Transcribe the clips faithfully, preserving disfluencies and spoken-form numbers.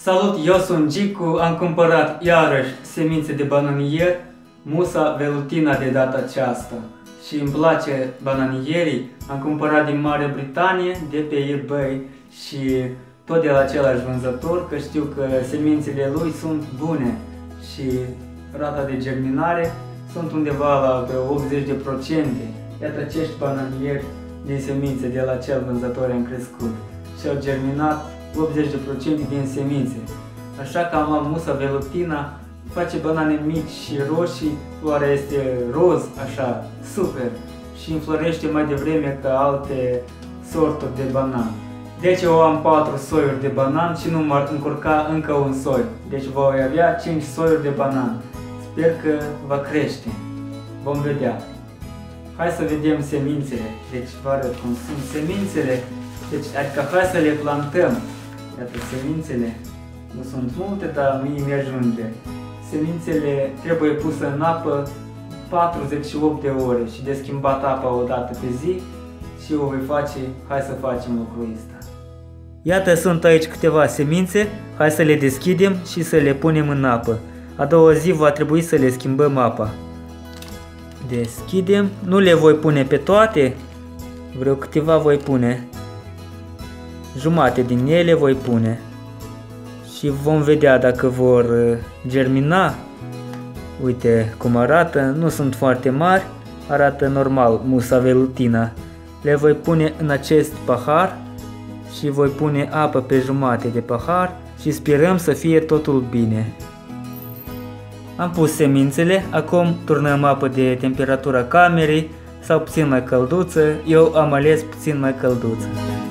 Salut, eu sunt Gicu, am cumpărat iarăși semințe de bananier, Musa velutina de data aceasta. Și îmi place bananierii, am cumpărat din Marea Britanie, de pe eBay și tot de la același vânzător, că știu că semințele lui sunt bune și rata de germinare sunt undeva la optzeci de procente. Iată acești bananieri din semințe de la acel vânzător am crescut și au germinat optzeci de procente din semințe. Așa că am luat Musa velutina, face banane mici și roșii, floarea este roz, așa, super, și înflorește mai devreme ca alte sorturi de banan. Deci eu am patru soiuri de banan și nu m-ar încurca încă un soi. Deci voi avea cinci soiuri de banan. Sper că va crește. Vom vedea. Hai să vedem semințele. Deci vă arăt cum sunt semințele. Deci, adică hai să le plantăm. Iată semințele. Nu sunt multe, dar mie mi-ajunge. Semințele trebuie puse în apă patruzeci și opt de ore și de schimbat apa o dată pe zi și o voi face. Hai să facem lucrul ăsta. Iată, sunt aici câteva semințe. Hai să le deschidem și să le punem în apă. A doua zi va trebui să le schimbăm apa. Deschidem. Nu le voi pune pe toate. Vreo câteva voi pune. Jumate din ele voi pune. Și vom vedea dacă vor germina. Uite cum arată. Nu sunt foarte mari. Arată normal, Musa velutina. Le voi pune în acest pahar. Și voi pune apă pe jumate de pahar. Și sperăm să fie totul bine. Am pus semințele, acum turnăm apă de temperatura camerei sau puțin mai călduță, eu am ales puțin mai călduță.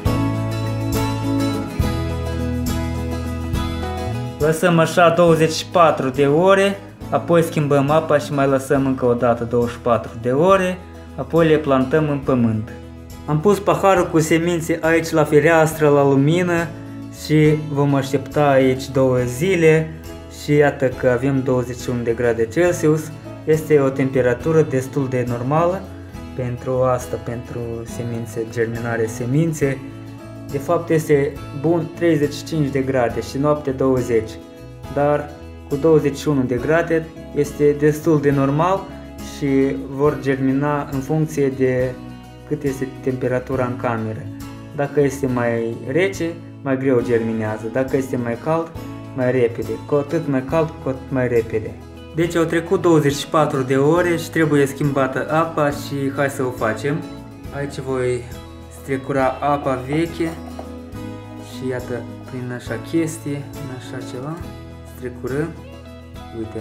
Lăsăm așa douăzeci și patru de ore, apoi schimbăm apa și mai lăsăm încă o dată douăzeci și patru de ore, apoi le plantăm în pământ. Am pus paharul cu semințe aici la fereastră, la lumină și vom aștepta aici două zile. Și iată că avem douăzeci și unu de grade Celsius, este o temperatură destul de normală pentru asta, pentru semințe, germinare semințe. De fapt este bun treizeci și cinci de grade și noapte douăzeci, dar cu douăzeci și unu de grade este destul de normal și vor germina în funcție de cât este temperatura în cameră. Dacă este mai rece, mai greu germinează, dacă este mai cald, mai repede, cu atât mai cald, cu atât mai repede. Deci au trecut douăzeci și patru de ore și trebuie schimbată apa și hai să o facem. Aici voi strecura apa veche și iată, prin așa chestie, în așa ceva, strecurăm, uite.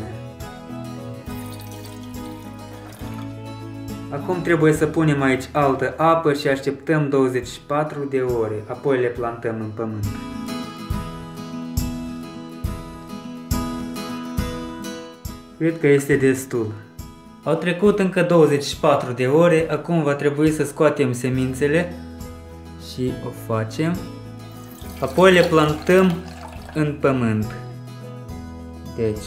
Acum trebuie să punem aici altă apă și așteptăm douăzeci și patru de ore, apoi le plantăm în pământ. Cred că este destul. Au trecut încă douăzeci și patru de ore, acum va trebui să scoatem semințele și o facem. Apoi le plantăm în pământ. Deci,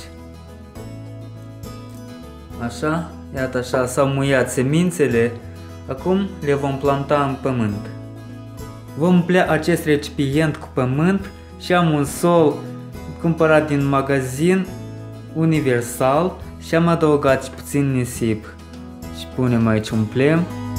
așa, iată așa, s-au muiat semințele, acum le vom planta în pământ. Vom umplea acest recipient cu pământ și am un sol cumpărat din magazin universal și am adăugat și puțin nisip și punem aici, umplem.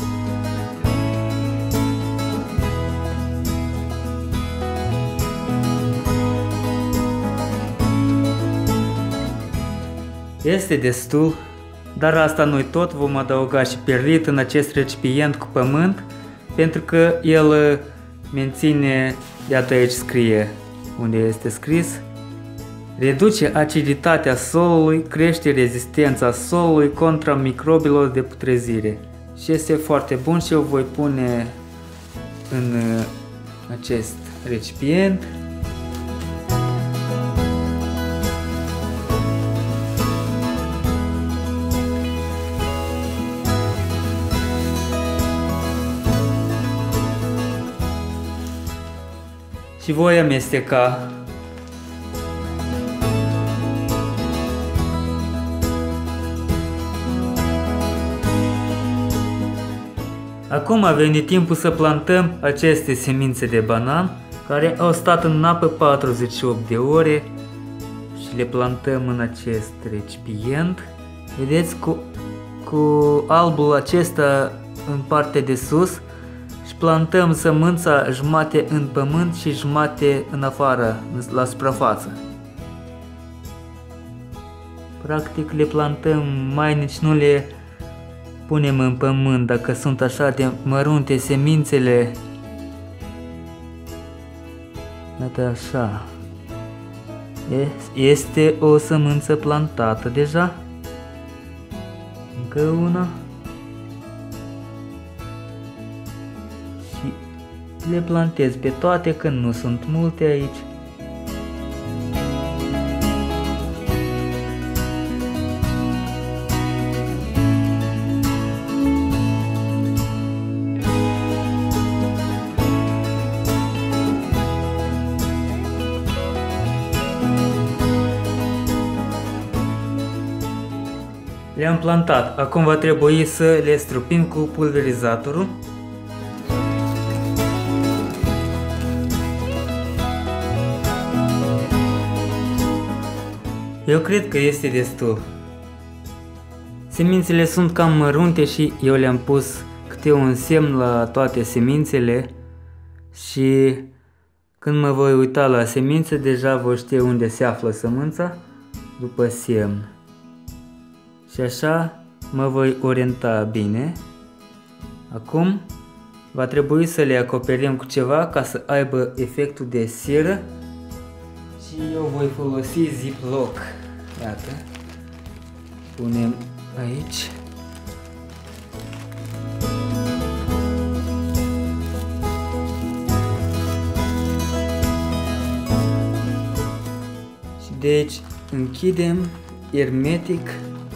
Este destul, dar asta nu-i tot, vom adăuga și perlit în acest recipient cu pământ pentru că el menține, iată aici scrie unde este scris, reduce aciditatea solului, crește rezistența solului contra microbilor de putrezire. Și este foarte bun și eu voi pune în acest recipient. Și voi amesteca. Acum a venit timpul să plantăm aceste semințe de banan care au stat în apă patruzeci și opt de ore și le plantăm în acest recipient. Vedeți, cu, cu albul acesta în partea de sus și plantăm sămânța jumate în pământ și jumate în afară, la suprafață. Practic le plantăm, mai nici nu le punem în pământ dacă sunt așa de mărunte semințele. Iată așa. Este o sămânță plantată deja. Încă una. Și le plantez pe toate când nu sunt multe aici. Le-am plantat, acum va trebui să le strupim cu pulverizatorul. Eu cred că este destul. Semințele sunt cam mărunte și eu le-am pus câte un semn la toate semințele și când mă voi uita la semințe deja voi ști unde se află sămânța după semn. Și așa mă voi orienta bine. Acum va trebui să le acoperim cu ceva ca să aibă efectul de seră și eu voi folosi Ziploc. Iată, punem aici. Și deci închidem hermetic.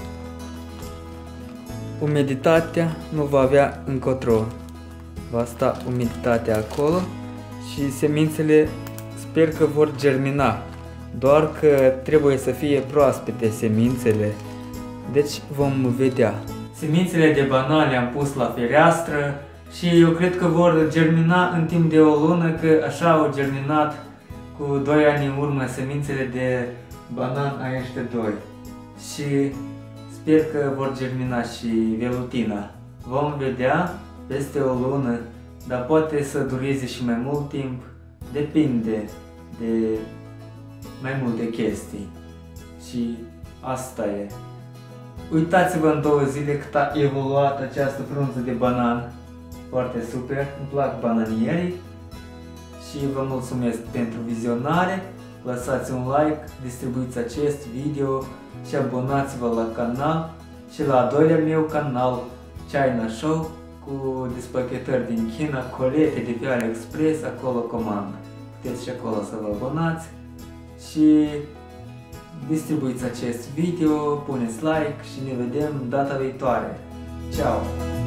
Umiditatea nu va avea încotro, va sta umiditatea acolo și semințele sper că vor germina, doar că trebuie să fie proaspete semințele, deci vom vedea. Semințele de banan le-am pus la fereastră și eu cred că vor germina în timp de o lună, că așa au germinat cu doi ani în urmă semințele de banan a ăștia doi. Și sper că vor germina și velutina. Vom vedea peste o lună, dar poate să dureze și mai mult timp. Depinde de mai multe chestii. Și asta e. Uitați-vă în două zile cât a evoluat această frunză de banan. Foarte super, îmi plac bananierii. Și vă mulțumesc pentru vizionare. Lăsați un like, distribuiți acest video și abonați-vă la canal și la al doilea meu canal, China Show, cu despachetări din China, colete de pe AliExpress, acolo comandă. Puteți și acolo să vă abonați și distribuiți acest video, puneți like și ne vedem data viitoare. Ciao!